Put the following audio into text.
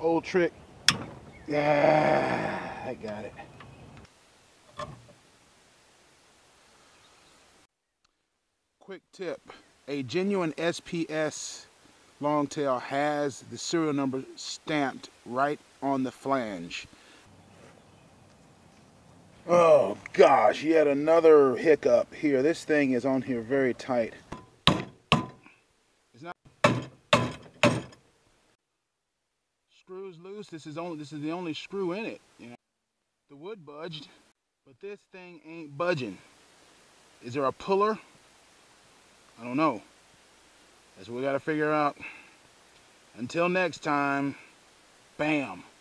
old trick. Yeah, I got it. Quick tip, a genuine SPS longtail has the serial number stamped right on the flange. Oh gosh, yet another hiccup here. This thing is on here very tight. It's not screws loose. This is the only screw in it. You know, the wood budged, but this thing ain't budging. Is there a puller? I don't know. That's what we got to figure out. Until next time, bam.